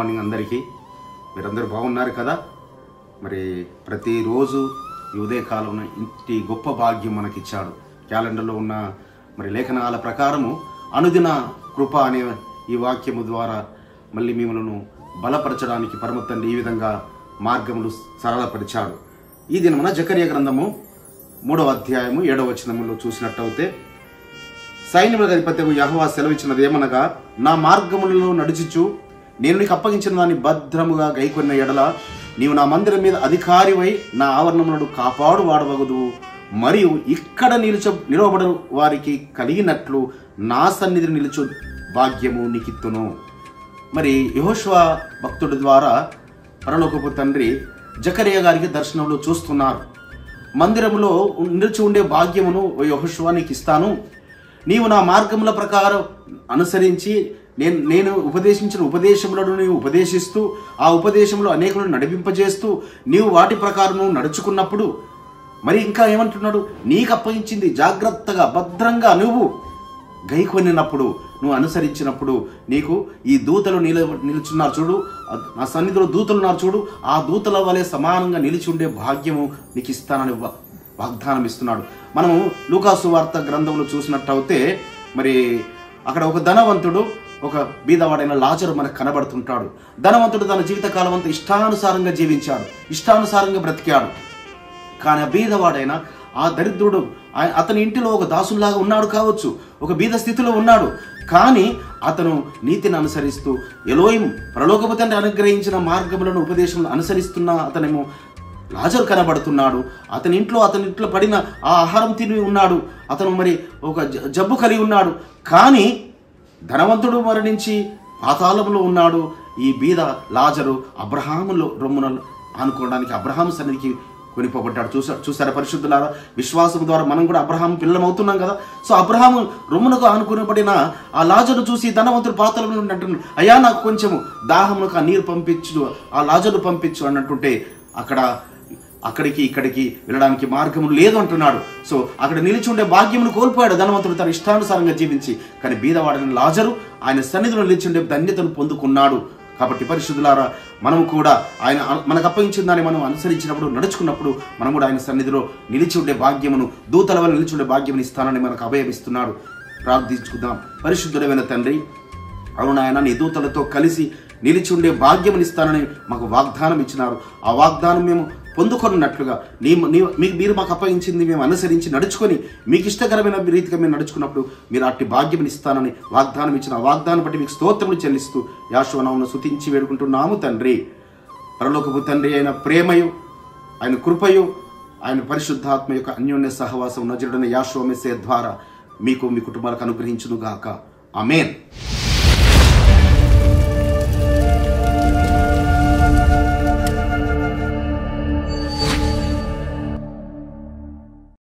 Morning అందరికీ. మీరందరూ బాగున్నారు కదా? మరి ప్రతిరోజు ఈ ఉదయకాలం ఇంటి గొప్ప భాగ్యం మనకిచ్చాడు. క్యాలెండర్లో ఉన్న మరి లేఖనాల ప్రకారము అనుదిన కృప అనే ఈ వాక్యము ద్వారా మళ్ళీ మిమ్మల్ని బలపరచడానికి పరమ తండ్రి ఈ విధంగా మార్గములు సరళపరిచాడు. ఈ దినమున జకర్యా గ్రంథము 3వ అధ్యాయము 7వ వచనములో చూసినట్టయితే, సైన్యములకు అధిపతి యెహోవా సెలవిచ్చినది ఏమనగా, నా మార్గములలో నడుచుచు నేను నీకు అప్పగించిన దాన్ని భద్రముగా గైకొన్న ఎడల నీవు నా మందిరం మీద అధికారివై నా ఆవరణములను కాపాడు వాడవగదు, మరియు ఇక్కడ నిలవబడు వారికి కలిగినట్లు నా సన్నిధిని నిలుచు భాగ్యము నీకిత్తును. మరి యెహోషువ భక్తుడి ద్వారా పరలోకపు తండ్రి జకర్యా గారికి దర్శనంలో చూస్తున్నారు. మందిరములో నిలిచి ఉండే భాగ్యమును యెహోషువ నీకు ఇస్తాను, నీవు నా మార్గముల ప్రకారం అనుసరించి నేను ఉపదేశించిన ఉపదేశములను నీవు ఉపదేశిస్తూ ఆ ఉపదేశంలో అనేకులను నడిపింపజేస్తూ నీవు వాటి ప్రకారం నడుచుకున్నప్పుడు, మరి ఇంకా ఏమంటున్నాడు, నీకు అప్పగించింది జాగ్రత్తగా భద్రంగా నువ్వు గైకొనినప్పుడు, నువ్వు అనుసరించినప్పుడు నీకు ఈ దూతలు నిలుచున్నారు చూడు, నా సన్నిధిలో దూతలు ఉన్నారు చూడు, ఆ దూతల వలె సమానంగా నిలిచి ఉండే భాగ్యము నీకు ఇస్తానని వాగ్దానం ఇస్తున్నాడు. మనము లూకాసు వార్త గ్రంథంలో చూసినట్టయితే మరి అక్కడ ఒక ధనవంతుడు, ఒక బీదవాడైన లాజరు మనకు కనబడుతుంటాడు. ధనవంతుడు తన జీవితకాలం అంతా ఇష్టానుసారంగా జీవించాడు, ఇష్టానుసారంగా బ్రతికాడు. కానీ ఆ బీదవాడైన ఆ దరిద్రుడు అతని ఇంటిలో ఒక దాసుల్లాగా ఉన్నాడు కావచ్చు, ఒక బీద స్థితిలో ఉన్నాడు. కానీ అతను నీతిని అనుసరిస్తూ ఎలోయిం పరలోకపు తండ్రి అనుగ్రహించిన మార్గములను ఉపదేశములను అనుసరిస్తున్న అతనేమో లాజరు కనబడుతున్నాడు. అతని ఇంట్లో పడిన ఆ ఆహారం తిని ఉన్నాడు. అతను మరి ఒక జబ్బు కలిగి ఉన్నాడు. కానీ ధనవంతుడు మరణించి పాతాళంలో ఉన్నాడు. ఈ బీద లాజరు అబ్రహాములో రొమ్మున ఆనుకోవడానికి అబ్రహాము సన్నిధికి కొనిపోబడ్డాడు. చూసారా పరిశుద్ధులారా? విశ్వాసం ద్వారా మనం కూడా అబ్రహాము పిల్లలమవుతున్నాం కదా. సో అబ్రహాము రొమ్మునకు ఆనుకునబడిన ఆ లాజరు చూసి ధనవంతుడు పాతాళంలో అంటున్నాడు, అయ్యా నాకు కొంచెము దాహమునకు ఆ నీరు పంపించు, ఆ లాజరు పంపించు అన్నట్టుంటే అక్కడికి ఇక్కడికి వెళ్ళడానికి మార్గం లేదు అంటున్నాడు. సో అక్కడ నిలిచి ఉండే భాగ్యమును కోల్పోయాడు ధనవంతుడు తన ఇష్టానుసారంగా జీవించి. కానీ బీదవాడైన లాజరు ఆయన సన్నిధిలో నిలిచి ఉండే ధన్యతను పొందుకున్నాడు. కాబట్టి పరిశుద్ధులారా, మనం కూడా ఆయన మనకు అప్పగించిన దాన్ని మనం అనుసరించినప్పుడు, నడుచుకున్నప్పుడు మనం కూడా ఆయన సన్నిధిలో నిలిచి ఉండే భాగ్యమును, దూతల వల్ల నిలిచి ఉండే భాగ్యమును ఇస్తానని మనకు అభయమిస్తున్నాడు. ప్రార్థించుకుందాం. పరిశుద్ధుడైన తండ్రి, అవును ఆయన, నీ దూతలతో కలిసి నిలిచి ఉండే భాగ్యమును ఇస్తానని మాకు వాగ్దానం ఇచ్చినారు. ఆ వాగ్దానం మేము పొందుకున్నట్లుగా మీరు మాకు అప్పగించింది మేము అనుసరించి నడుచుకొని మీకు ఇష్టకరమైన రీతిగా మేము నడుచుకున్నప్పుడు మీరు అట్టి భాగ్యం ఇస్తానని వాగ్దానం ఇచ్చిన ఆ వాగ్దానం బట్టి మీకు స్తోత్రములు చెల్లిస్తూ యెహోవా నామమున స్తుతించి వేడుకుంటున్నాము తండ్రి. పరలోకపు తండ్రి అయిన ప్రేమయు, ఆయన కృపయు, ఆయన పరిశుద్ధాత్మ యొక్క అన్యోన్య సహవాసం నజరుడైన యెహోవా మెస్సీయ ద్వారా మీకు మీ కుటుంబాలకు అనుగ్రహించును గాక. ఆమేన్.